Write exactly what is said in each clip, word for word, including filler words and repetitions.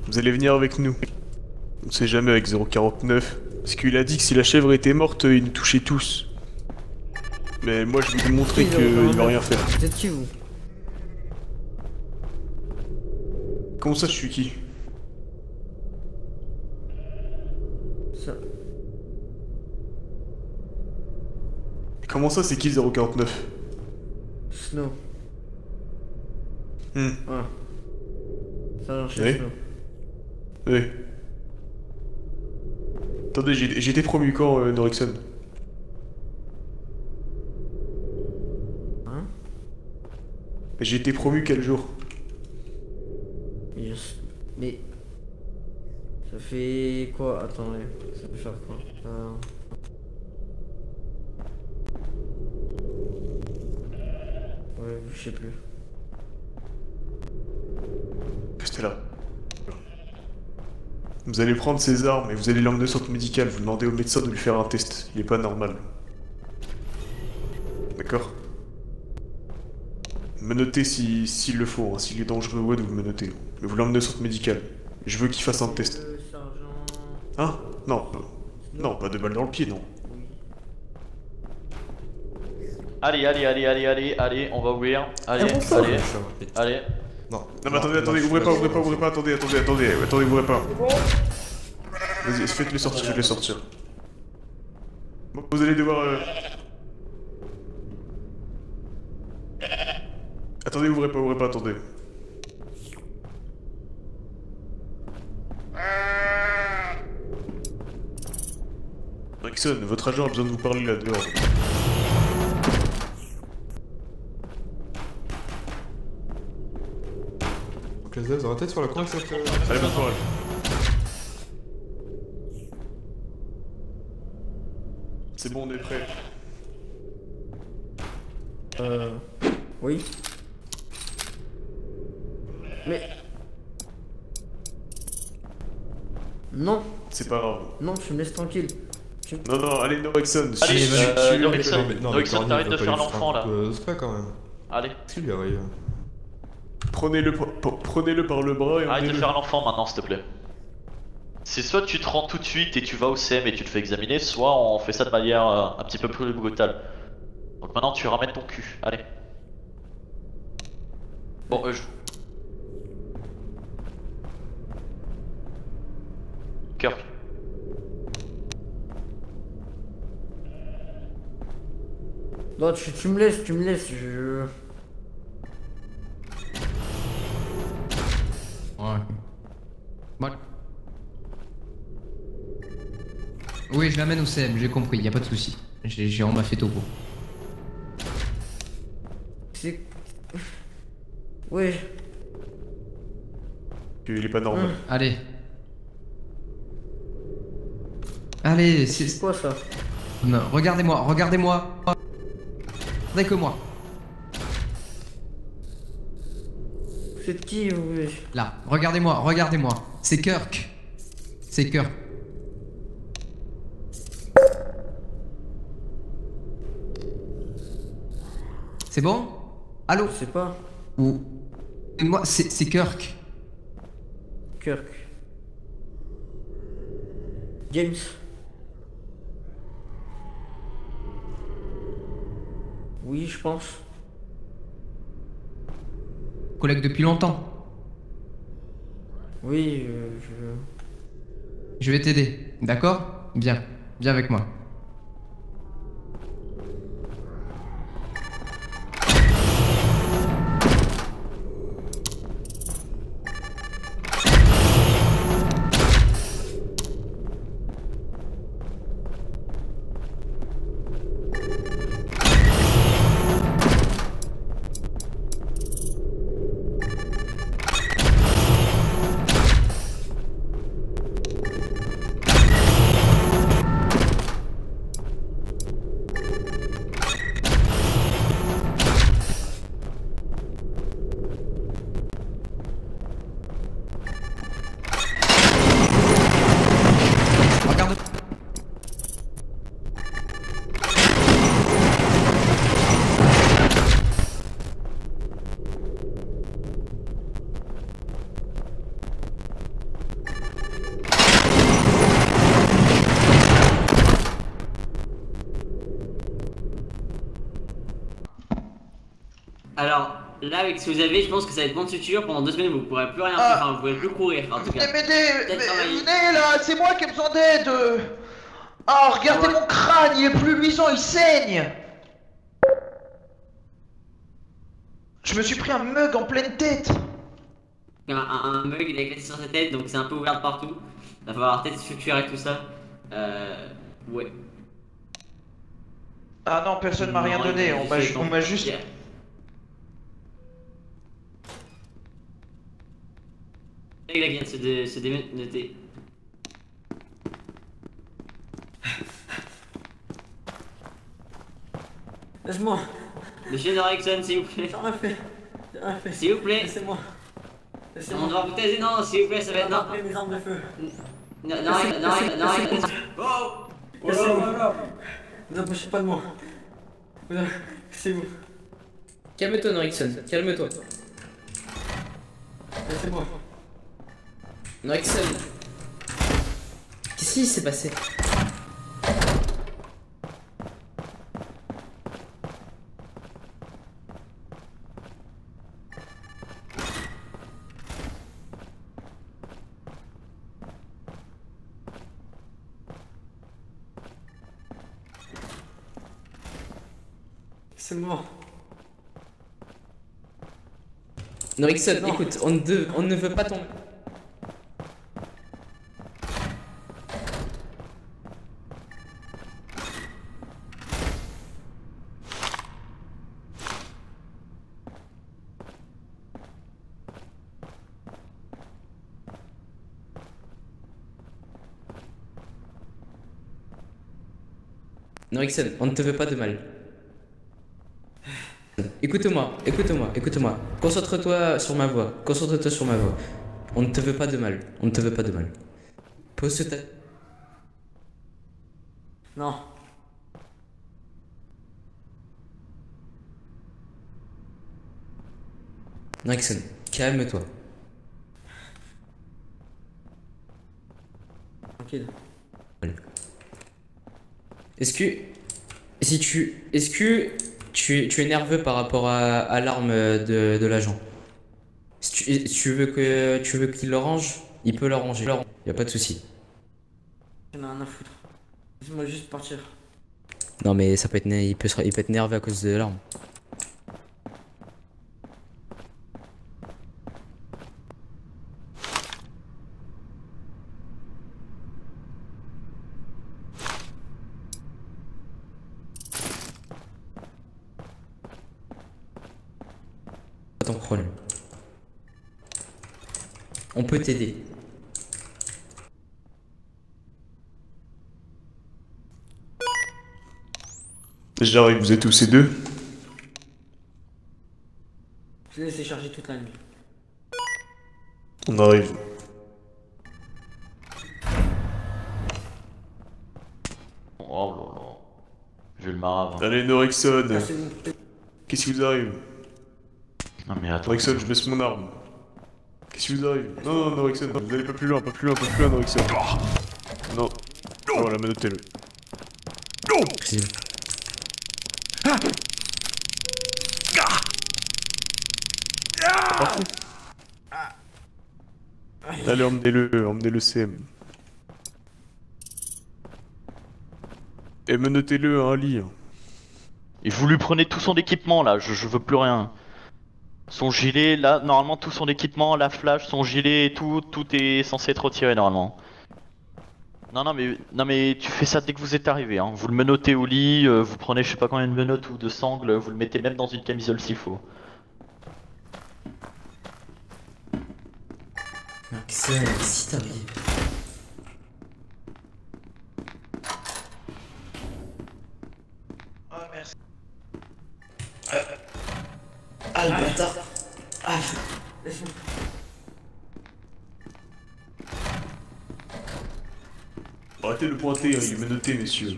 Vous allez venir avec nous. On sait jamais avec zéro quarante-neuf. Parce qu'il a dit que si la chèvre était morte, il nous touchait tous. Mais moi je vais lui montrer qu'il va rien faire. Vous êtes qui vous? Comment ça je suis qui? Ça... Comment ça c'est qui zéro quarante-neuf? Snow. Hmm. Ah. Ça marche chez Oui. Snow. Oui. Attendez, j'ai j'ai été promu quand, euh, Norixon? Hein? J'ai été promu quel jour? Yes. Mais... Ça fait quoi? Attendez, ça peut faire quoi? euh... Ouais, je sais plus. Restez là. Vous allez prendre ses armes et vous allez l'emmener au centre médical. Vous demandez au médecin de lui faire un test. Il est pas normal. D'accord? Menottez si s'il le faut, hein. S'il est dangereux ou autre, vous menotez. Mais vous l'emmenez au centre médical. Je veux qu'il fasse un test. Le sergent... Hein? Non, pas... non, pas de balle dans le pied, non. Oui. Allez, allez, allez, allez, allez, allez, on va ouvrir. Allez, Ah bon, ça allez, allez. Non. Non mais attendez, attendez, ouvrez pas, ouvrez pas, ouvrez pas, attendez, attendez, attendez, attendez, ouvrez pas. Vas-y, faites-les sortir, faites-les sortir. Bon, vous allez devoir... Euh... Attendez, ouvrez pas, ouvrez pas, attendez. Rickson, votre agent a besoin de vous parler là dehors. Donc les ailes, arrêtez de faire la con avec cette... euh, Allez, bonne soirée. C'est bon, on est prêt. Euh... Oui. Mais... Non, C'est pas grave. non, tu me laisses tranquille. Tu... Non, non, allez, Norixon. Allez, suis- euh, suis- Norixon. Non, mais- non, mais Norixon, Corny, t'arrêtes il de va faire pas lui l'enfant, là. un peu discret, quand même. Allez, Qu'est-ce qu'il lui arrive? Prenez-le par- par- prenez-le par le bras et arrête de emmenez-le. faire l'enfant maintenant, s'il te plaît. C'est soit tu te rends tout de suite et tu vas au C M et tu te fais examiner, soit on fait ça de manière euh, un petit peu plus brutale. Donc maintenant tu ramènes ton cul, allez. Bon, euh, je... Kirk. Non, tu, tu me laisses, tu me laisses, je... Ouais. Bon. Oui, je l'amène au C M, j'ai compris, y a pas de souci. J'ai j'ai- on m'a fait topo. C'est... Ouais. Il est pas normal. Hum. Allez. Allez, C'est c'est... quoi ça? Non, regardez-moi, regardez-moi. Regardez que moi. C'est qui vous? Là, regardez-moi, regardez-moi. C'est Kirk. C'est Kirk. C'est bon? Allô? Je sais pas. Ou... Moi, c'est c'est Kirk. Kirk. James. Oui, je pense. Collègue depuis longtemps. Oui, euh, je... Je vais t'aider, d'accord? Viens, viens avec moi. là, avec ce que vous avez, je pense que ça va être bon de suture. Pendant deux semaines, vous pourrez plus rien Ah. faire, enfin, vous pourrez plus courir en tout cas. Venez m'aider, Peut-être mais- travailler. venez là, c'est moi qui ai besoin d'aide. Ah, regardez Ouais. mon crâne, il est plus luisant, il saigne. Je me suis pris un mug en pleine tête. Un, un, un mug, il a éclaté sur sa tête, donc c'est un peu ouvert de partout. Il va falloir peut-être suture et tout ça. Euh. Ouais. Ah non, personne m'a rien Non, donné, il on a m'a juste on m'a juste... Yeah. Le gars vient de se, dé se dénoter. Laisse-moi. Monsieur Norexon, s'il vous plaît. J'ai rien fait. J'ai rien fait. S'il vous plaît. Laissez-moi. On Laissez-moi. doit vous taser, non, s'il vous plaît, ça va être. Non, J'ai mes armes de feu. non, non, non, non, non, non. Oh! Laissez-moi. Vous approchez pas de moi. Vous Laissez-vous. Calme-toi, Norixon, calme-toi. Laissez-moi. Norixon. Qu'est-ce qui s'est passé? Laissez-moi. Norixon, Non. écoute, on ne, de- on ne veut pas tomber. Norixon, on ne te veut pas de mal. Écoute-moi, écoute-moi, écoute-moi. Concentre-toi sur ma voix. Concentre-toi sur ma voix. On ne te veut pas de mal. On ne te veut pas de mal. Pose ta... Non. Norixon, calme-toi. Tranquille. Est-ce que... Si tu... Est-ce que... Tu, tu es nerveux par rapport à, à l'arme de, de l'agent? Si tu, si tu veux que tu veux qu'il le range, il peut le ranger. Y a pas de souci. J'en ai rien à foutre. Laisse-moi juste partir. Non mais ça peut être, né- il peut, se- il peut être nerveux à cause de l'arme. Pas ton problème. On peut t'aider. J'arrive, vous êtes où ces deux? Je l'ai laissé charger toute la nuit. On arrive. Oh là là. Je vais le marave. Allez, Norixon, Ah, c'est bon. qu'est-ce qui vous arrive? Non mais attends. Norixon, je baisse mon arme. Qu'est-ce qui vous arrive? Non, non, Norixon, vous allez pas plus loin, pas plus loin, pas plus loin, Norixon. Non. Ah voilà, menotez-le. Précis. Allez, emmenez-le, emmenez-le C M. Et menotez-le à un lit. Et vous lui prenez tout son équipement là, je, je veux plus rien. Son gilet, là, normalement tout son équipement, la flash, son gilet et tout, tout est censé être retiré normalement. Non non mais non mais tu fais ça dès que vous êtes arrivé, hein. Vous le menottez au lit, euh, vous prenez je sais pas combien de menottes ou de sangles, vous le mettez même dans une camisole s'il faut. Norixon, qu'est-ce qui t'arrive? Ah, merci. Ah le bâtard. Laisse-moi. Arrêtez de le pointer, hein, il est menotté, messieurs.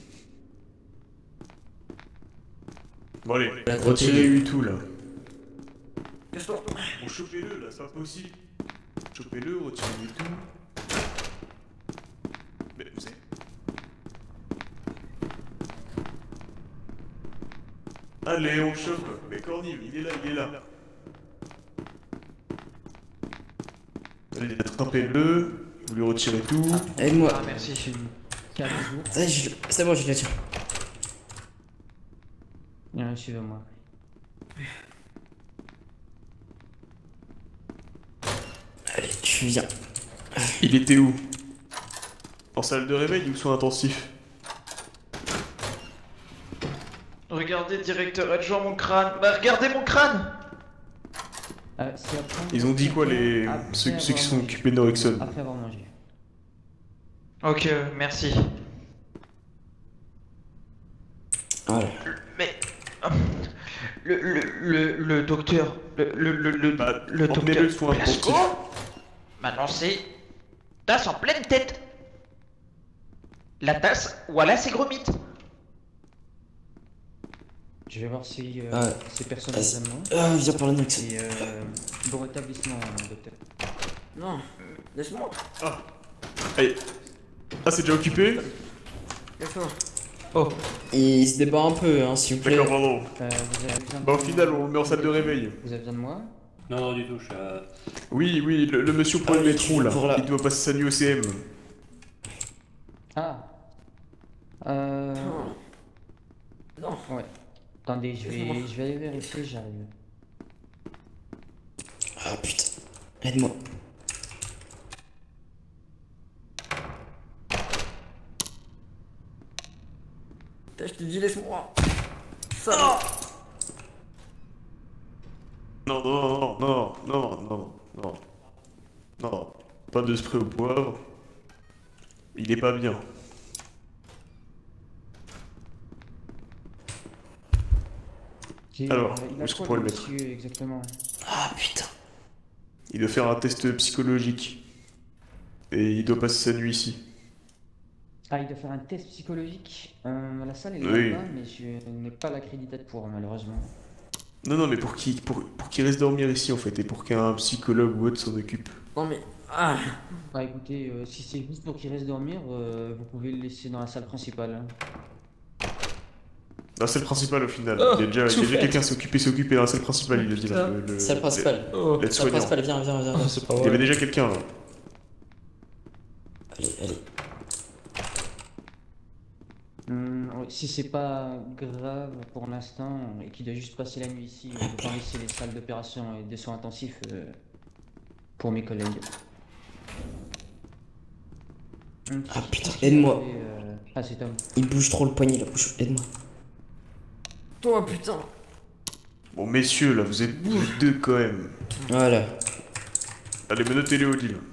Bon allez, La retirez-lui tout là. Casse-toi. Bon, chopez-le là, c'est pas possible. Chopez-le, retirez-lui tout. Mais vous savez. Allez, on chope. Mais Corny, il est là, il est là. attrapez-le, vous lui retirez tout. Aide-moi. Ah, merci. Calme-vous. Ah, je- C'est bon, je le tiens. Viens, suivez-moi. Allez, tu viens. Il était où? En salle de réveil ou soins intensifs? Regardez, directeur adjoint, mon crâne. Bah, regardez mon crâne. Euh, c'est après- Ils ont dit quoi les après ceux, ceux qui avoir sont mangé. occupés de Norexon? Après avoir mangé. Ok, euh, merci. Voilà. Mais... euh, Le, le, le, le docteur... Le, le, le, le, Bah, le emmenez-le docteur... soin Blasco intensif. m'a lancé tasse en pleine tête. La tasse, voilà ses gros mythes. Je vais voir si euh, Ah, ces personnes vas-y. aiment moi. Ah, viens parler de Norexon. Et euh, bon rétablissement, euh, docteur. Non, laisse-moi. Allez. Ah, c'est déjà occupé? Laisse-moi. Oh, Il se débat un peu, hein, s'il vous plaît. D'accord, pardon. Euh, vous avez besoin de... Bah, au final, on le met en salle de réveil. Vous avez besoin de moi? Non, non, du tout, je suis à... Oui, oui, le, le monsieur pour Ah le oui, métro, tu- là. pour la- Il doit passer sa nuit au C M. Ah. Euh... Non. Ouais. Attendez, je Laisse-moi. vais, je vais aller vérifier, j'arrive. Ah putain. Aide-moi. Putain, je te dis, laisse-moi. Ça. Non, non, non, non, non, non, non. Non. Pas de spray au poivre. Il est pas bien. J'ai- Alors, euh, il où a est-ce qu'on quoi, pourrait le le monsieur, exactement? Ah putain. Il doit faire un test psychologique. Et il doit passer sa nuit ici. Ah, il doit faire un test psychologique. Euh, la salle est Oui. là-bas, mais je n'ai pas l'accréditation pour, malheureusement. Non, non, mais pour qu'il pour, pour qu'il reste dormir ici, en fait, et pour qu'un psychologue ou autre s'en occupe. Non, mais. Ah. Bah écoutez, euh, si c'est juste pour qu'il reste dormir, euh, vous pouvez le laisser dans la salle principale. hein. Non, c'est le principal au final. Oh, il y a déjà, il y a tout déjà fait. quelqu'un s'occuper, s'occuper dans la salle principale, il a dit là. Le, le- Salle principale. le- Salle L'aide-soignant. principale, viens, viens, viens. viens. c'est pas Il y vrai. avait déjà quelqu'un là. Allez, allez. Hum, ouais, si c'est pas grave pour l'instant et qu'il doit juste passer la nuit ici, je vais laisser les salles d'opération et des soins intensifs euh, pour mes collègues. Hum, Ah, si- putain, si- aide-moi. euh, Ah, c'est Tom. Il bouge trop le poignet, là. Bouge. Aide-moi. Toi, putain. Bon, messieurs, là, vous êtes vous êtes deux quand même. Voilà. Allez, menottez-les au deal.